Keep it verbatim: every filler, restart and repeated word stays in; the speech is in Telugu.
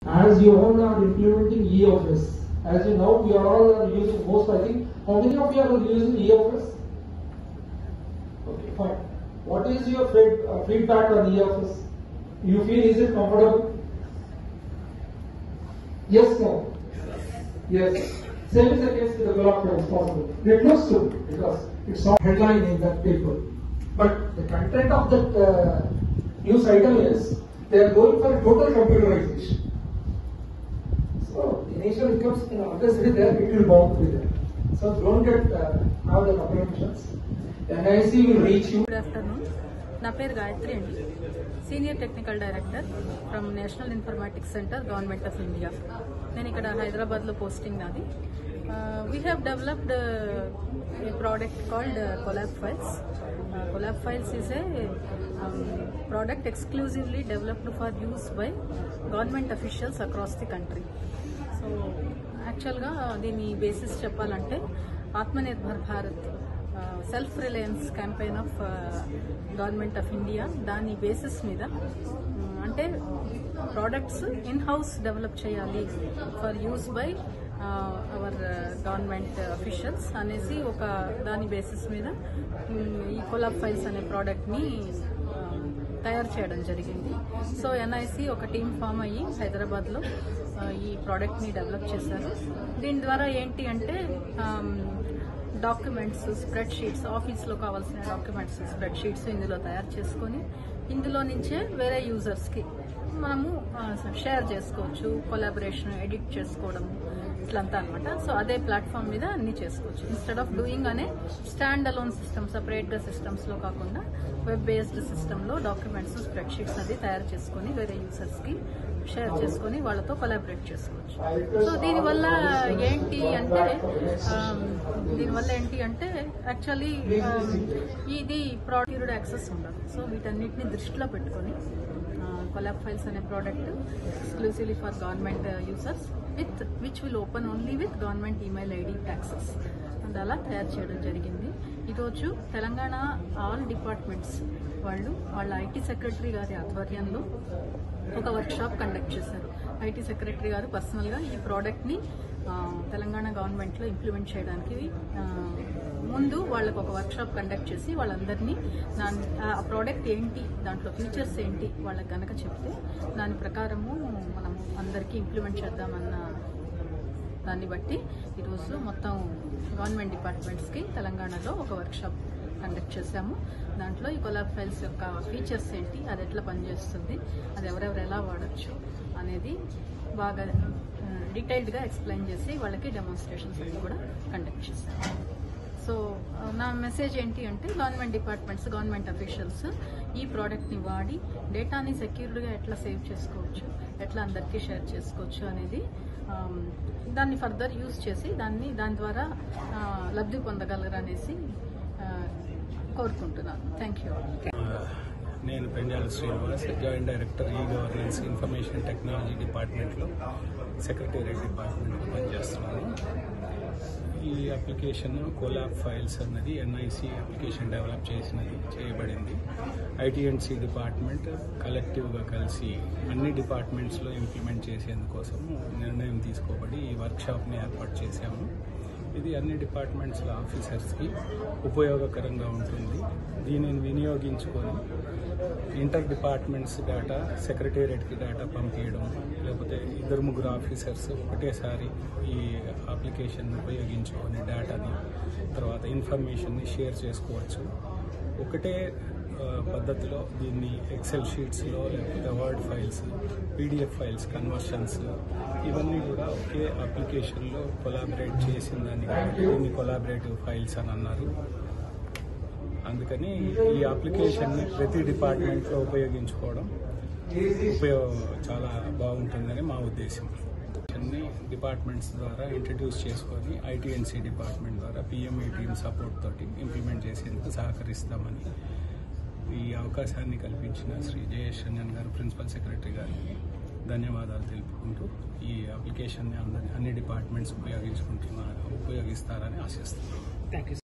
As you all are implementing e-office, as you know, we are all are using most, I think, how many of you are using e-office? Okay, fine. What is your feed, uh, feedback on e-office? You feel, is it comfortable? Yes, no? Yes. Same is the case with the Collab files possible. It looks good because it's not headline in that paper. But the content of that uh, news item is they are going for total computerization. So initially it comes, you know, always be there, it will bound be there. So don't get uh, have the apprehensions. N I C will reach you. Good afternoon. Na peru Gayatri andi, Senior Technical Director from National Informatics Center, Government of India. Nenu ikkada Hyderabad lo posting nadi. Uh, we have developed uh, a product called uh, Collab files. Uh, Collab files is a um, product exclusively developed for use by government officials across the country. So actually ga dini basis cheppalante Atmanirbhar Bharat uh, self reliance campaign of uh, government of India dani basis meeda um, ante products in house develop cheyali for use by uh, our uh, government uh, officials anesi oka dani basis meeda um, ee Collab files ane product ni తయారు చేయడం జరిగింది. సో ఎన్ఐసి ఒక టీమ్ ఫామ్ అయ్యి హైదరాబాద్లో ఈ ప్రోడక్ట్ని డెవలప్ చేశారు. దీని ద్వారా ఏంటి అంటే డాక్యుమెంట్స్, స్ప్రెడ్ షీట్స్, ఆఫీస్లో కావాల్సిన డాక్యుమెంట్స్, స్ప్రెడ్ షీట్స్ ఇందులో తయారు చేసుకొని ఇందులో నుంచే వేరే యూజర్స్కి మనము షేర్ చేసుకోవచ్చు, కొలాబరేషన్, ఎడిట్ చేసుకోవడం ఇట్లంతా అనమాట. సో అదే ప్లాట్ఫామ్ మీద అన్ని చేసుకోవచ్చు. ఇన్స్టెడ్ ఆఫ్ డూయింగ్ అనే స్టాండ్ అలోన్ సిస్టమ్ సపరేట్గా సిస్టమ్స్లో కాకుండా వెబ్ బేస్డ్ సిస్టంలో డాక్యుమెంట్స్, స్ప్రెడ్ షీట్స్ అది తయారు చేసుకొని వేరే యూజర్స్కి షేర్ చేసుకొని వాళ్ళతో కొలాబరేట్ చేసుకోవచ్చు. సో దీనివల్ల ఏంటి అంటే దీనివల్ల ఏంటి అంటే యాక్చువల్లీ ఇది ప్రాక్యూర్డ్ యాక్సెస్ ఉండదు. సో వీటన్నిటిని దృష్టిలో పెట్టుకొని Collab files అనే product exclusively for government users with which will open only with government email ID access and అలా తయారు చేయడం జరిగింది. ఈరోజు తెలంగాణ ఆల్ డిపార్ట్మెంట్స్ వాళ్ళు వాళ్ళ ఐటీ సెక్రటరీ గారి ఆధ్వర్యంలో ఒక వర్క్ షాప్ కండక్ట్ చేశారు. ఐటీ సెక్రటరీ గారు పర్సనల్గా ఈ ప్రోడక్ట్ని తెలంగాణ గవర్నమెంట్లో ఇంప్లిమెంట్ చేయడానికి ముందు వాళ్ళకు ఒక వర్క్ షాప్ కండక్ట్ చేసి వాళ్ళందరినీ దాని ఆ ప్రోడక్ట్ ఏంటి, దాంట్లో ఫీచర్స్ ఏంటి వాళ్ళకి గనక చెప్తే దాని ప్రకారము మనం అందరికీ ఇంప్లిమెంట్ చేద్దామన్న దాన్ని బట్టి ఈరోజు మొత్తం గవర్నమెంట్ డిపార్ట్మెంట్స్కి తెలంగాణలో ఒక వర్క్ షాప్ కండక్ట్ చేశాము. దాంట్లో ఈ కొలాబ్ ఫైల్స్ యొక్క ఫీచర్స్ ఏంటి, అది ఎట్లా పనిచేస్తుంది, అది ఎవరెవరు ఎలా వాడచ్చు అనేది బాగా డీటెయిల్డ్గా ఎక్స్ప్లెయిన్ చేసి వాళ్ళకి డెమాన్స్ట్రేషన్స్ అన్ని కూడా కండక్ట్ చేశాము. సో నా మెసేజ్ ఏంటి అంటే గవర్నమెంట్ డిపార్ట్మెంట్స్, గవర్నమెంట్ అఫీషియల్స్ ఈ ప్రోడక్ట్ని వాడి డేటాని సెక్యూర్డ్గా ఎట్లా సేవ్ చేసుకోవచ్చు, ఎట్లా అందరికీ షేర్ చేసుకోవచ్చు అనేది దాన్ని ఫర్దర్ యూజ్ చేసి దాన్ని దాని ద్వారా లబ్ధి పొందగలరనేసి కోరుకుంటున్నాను. Thank you. నేను Penjala Srinivas, joint director e governance information technology డిపార్ట్మెంట్లో సెక్రటేరియట్ డిపార్ట్మెంట్లో పనిచేస్తున్నాను. ఈ అప్లికేషన్ కోలాబ్ ఫైల్స్ అన్నది ఎన్ఐసి అప్లికేషన్ డెవలప్ చేసినది చేయబడింది. ఐటీ అండ్ సి డిపార్ట్మెంట్ కలెక్టివ్గా కలిసి అన్ని డిపార్ట్మెంట్స్లో ఇంప్లిమెంట్ చేసేందుకోసం నిర్ణయం తీసుకోబడి ఈ వర్క్షాప్ని ఏర్పాటు చేశాము. ఇది అన్ని డిపార్ట్మెంట్స్ల ఆఫీసర్స్కి ఉపయోగకరంగా ఉంటుంది. దీనిని వినియోగించుకొని ఇంటర్ డిపార్ట్మెంట్స్ డేటా సెక్రటేరియట్కి డేటా పంపించడం, లేకపోతే ఇద్దరు ముగ్గురు ఆఫీసర్స్ ఒకటేసారి ఈ అప్లికేషన్ ఉపయోగించుకొని డేటాని తర్వాత ఇన్ఫర్మేషన్ని షేర్ చేసుకోవచ్చు. ఒకటే పద్ధతిలో దీన్ని ఎక్సెల్ షీట్స్లో లేకపోతే word files, PDF files conversions ఇవన్నీ కూడా ఒకే అప్లికేషన్లో కొలాబరేట్ చేసిందని కాబట్టి దీన్ని కొలాబరేటివ్ ఫైల్స్ అని అన్నారు. అందుకని ఈ అప్లికేషన్ని ప్రతి డిపార్ట్మెంట్లో ఉపయోగించుకోవడం ఉపయోగం చాలా బాగుంటుందని మా ఉద్దేశం. అన్ని డిపార్ట్మెంట్స్ ద్వారా ఇంట్రడ్యూస్ చేసుకొని ఐటీ అండ్ సి డిపార్ట్మెంట్ ద్వారా పిఎంఈ టీమ్ సపోర్ట్ తోటి ఇంప్లిమెంట్ చేసేందుకు సహకరిస్తామని ఈ అవకాశాన్ని కల్పించిన శ్రీ జయేశ్వరన్ గారు, ప్రిన్సిపల్ సెక్రటరీ గారికి ధన్యవాదాలు తెలుపుకుంటూ ఈ అప్లికేషన్ని అందరి అన్ని డిపార్ట్మెంట్స్ ఉపయోగించుకుంటున్నారు ఉపయోగిస్తారని ఆశిస్తున్నాను. Thank you.